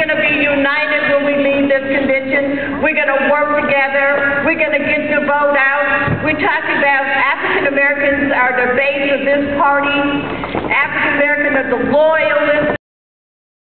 going to be united when we leave this convention. We're going to work together. We're going to get the vote out. We're talking about African Americans are the base of this party. African Americans are the loyal